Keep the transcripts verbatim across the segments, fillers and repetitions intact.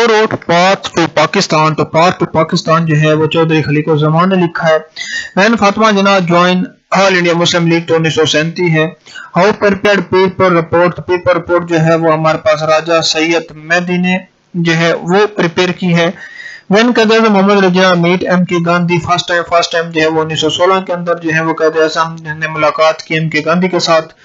How rote path to Pakistan, तो path to Pakistan जो है वो चौधरी खलीकुज़्ज़मान ने लिखा है। When Fatima Jinnah join all India Muslim League तो उन्नीस सौ सैंतीस है। How prepared people report, people report जो है वो हमारे पास राजा सैयद मेहदी ने जो है वो प्रिपेयर की है। व्हेन कदर मोहम्मद रजा meet M K Gandhi first time, first time जो है वो उन्नीस सौ सोलह के अंदर जो है वो कायदे आज़म ने मुलाकात की एम के गांधी के साथ।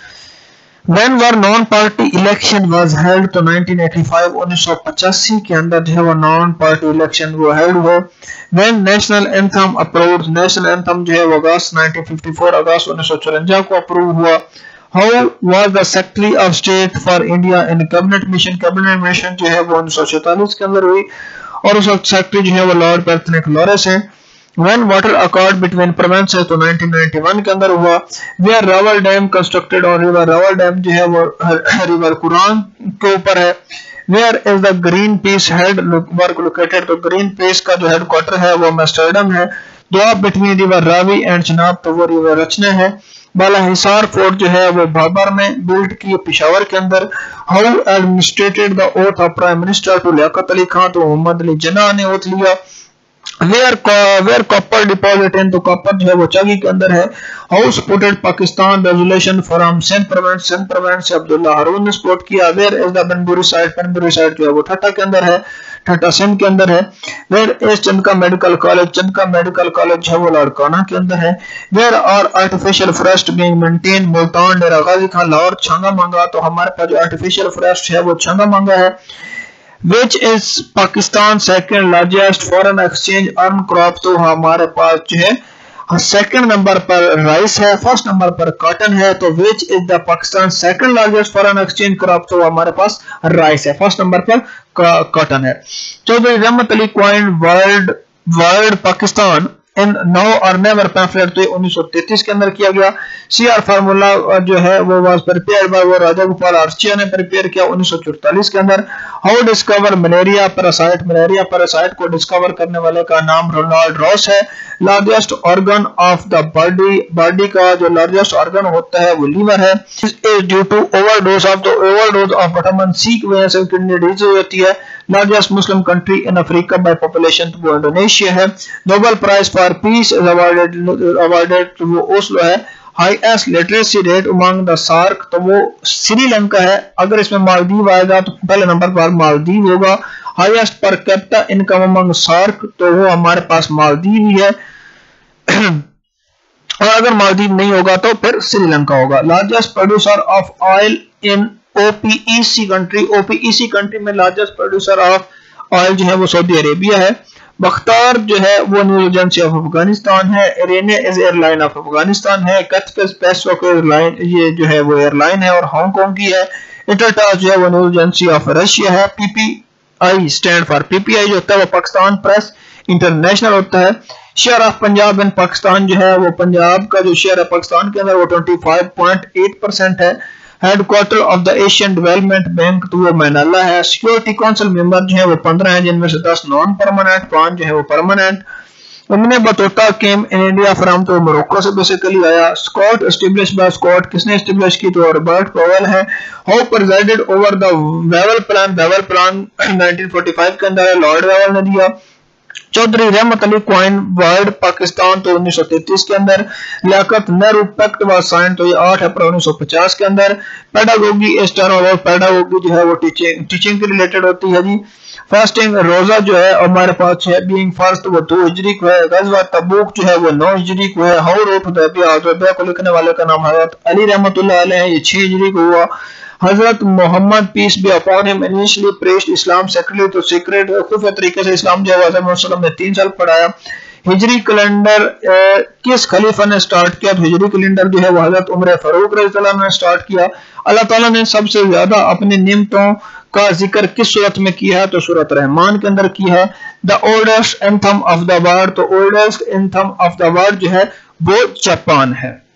When were non party election was held तो नाइनटीन एटी फाइव उन्नीस सौ पचासी के अंदर जो है वो नॉन पार्टी इलेक्शन वो हेल्ड हुआ। When national anthem approved, national anthem जो है वो अगस्त नाइनटीन फिफ्टी फोर अगस्त उन्नीस सौ चौरानवे को अप्रूव हुआ। How was the Secretary of State for India in cabinet mission, cabinet mission जो है वो उन्नीस सौ सैंतालीस के अंदर हुई और उस वक्त सेक्रेटरी जो है वो लॉर्ड बेर्थनिक लॉरेंस है। When water accord between provinces तो नाइनटीन नाइंटी वन के अंदर हुआ। Where रावल डैम कंस्ट्रक्टेड और रिवर रावल डैम जो है वो रिवर कुरान के ऊपर है। Where is the green peace head work located, तो ग्रीन पीस का जो हेडक्वार्टर है वो एम्स्टर्डम है। Doab between river Ravi and Chenab तो वो रिवर रचना है। बाला हिसार फोर्ट जो है वो बाबर में बिल्ड की पेशावर के अंदर। How administrated the oath of prime minister to Liaquat Ali Khan, तो मोहम्मद अली जिन्ना ने ओथ लिया। Where where copper deposit in, तो कॉपर जो है वो चागी के अंदर है। How supported Pakistan resolution from Sindh province, Sindh province से अब्दुल्ला हारून ने सपोर्ट किया। Where is the Banbhore side, Banbhore side जो है वो ठट्टा के अंदर है, ठट्टा सिंध के अंदर है। Where is Chandka medical college, Chandka medical college जो है वो लाड़काना के अंदर है। Where are artificial forest being maintain, Multan Dera Ghazi Khan Lahore Changa Manga, तो हमारे पास जो आर्टिफिशियल फॉरेस्ट है वो छांगा मांगा है। Which is Pakistan second largest foreign exchange earn crop, तो हमारे पास जो है सेकंड नंबर पर राइस है, फर्स्ट नंबर पर कॉटन है। तो which is the Pakistan second largest foreign exchange crop, तो हमारे पास राइस है, फर्स्ट नंबर पर कॉटन है। Chaudhry Rahmat Ali coin world world Pakistan in no और नेवर पैम्फलेट, तो उन्नीस सौ तैंतीस के अंदर किया गया। सीआर फार्मूला जो है वो वाज प्रिपेयर्ड बाय वो राजा गोपाल आर्चिया ने प्रिपेयर किया उन्नीस सौ चौवालीस के अंदर। How discover malaria parasite, malaria parasite को डिस्कवर करने वाले का नाम रोनाल्ड रॉस है। Largest organ of the body, body का जो लार्जेस्ट ऑर्गन होता है वो लीवर है। Is due to overdose of the overdose of vitamin C की वजह से किडनी डिजीज होती है। Largest Muslim country in Africa by population तो वो इंडोनेशिया है। Nobel prize for peace is awarded awarded तो वो ओस्लो है। Highest literacy rate among the SAARC तो वो श्रीलंका है। अगर इसमें मालदीव आएगा तो पहले नंबर पर मालदीव होगा। Highest per capita income among SAARC तो वो हमारे पास मालदीव ही है और अगर मालदीव नहीं होगा तो फिर श्रीलंका होगा। Largest producer of oil in OPEC country, OPEC country में लार्जेस्ट प्रोड्यूसर ऑफ ऑयल जो है वो सऊदी अरेबिया है। बख्तार जो है वो न्यूज एजेंसी ऑफ अफगानिस्तान है। Ariana is airline of Afghanistan है। कैथफिश पेसोक एयरलाइन ये जो है वो एयरलाइन है और हांगकांग की है। इंटरटास जो है वो न्यूज एजेंसी ऑफ रशिया है। पीपीआई स्टैंड फॉर पीपीआई जो होता है वो पाकिस्तान प्रेस इंटरनेशनल होता है। Share of Punjab in Pakistan जो है वो पंजाब का जो शेयर है पाकिस्तान के अंदर वो पच्चीस पॉइंट आठ परसेंट है। Headquarter of the Asian development bank तो वो मैनाला है। सिक्योरिटी काउंसिल मेंबर जो है वो पंद्रह है जिनमें से दस नॉन परमानेंट, पांच जो है वो permanent. Ibn Battuta came in India from तो मोरक्को से बेसिकली आया। स्कॉट एस्टेब्लिश बाय स्कॉट किसने एस्टेब्लिश की तो रॉबर्ट पावेल है। How president over the Wavell plan, Wavell plan nineteen forty five के अंदर है, लॉर्ड वेवल ने दिया। चौधरी रहमत अली क्वाइन वर्ल्ड पाकिस्तान तो उन्नीस सौ तैंतीस के अंदर। Liaquat Nehru pact was sign तो ये आठ अप्रैल उन्नीस सौ पचास के अंदर। पेडागोगी इस टर्म और पेडागोगी जो है वो टीचिंग टीचिंग के रिलेटेड होती है जी। फास्टिंग रोजा जो है हमारे पास है बीइंग फर्स्ट वो दो हिजरी को है। गजवा तबूक जो है वो नौ हिजरी को है। हाउ रोट हुदैबिया, हुदैबिया को लिखने वाले का नाम हजरत अली रहमतुल्लाह अलैह है, ये छह हिजरी को हुआ। हजरत Mohammad peace be upon him initially pressed Islam secretly तो सीक्रेट खुफिया तरीके से इस्लाम जो है ने तीन साल पढ़ाया। हिजरी कैलेंडर किस खलीफा ने स्टार्ट किया तो हिजरी कैलेंडर जो है वो हजरत उमर फारूक रज़ियल्लाहु अन्हु ने स्टार्ट किया। अल्लाह ताला ने सबसे ज्यादा अपने नियमतों का जिक्र किस सूरत में किया है तो सूरत रहमान के अंदर किया है। The oldest anthem of the world तो oldest anthem of the world जो है वो जापान है।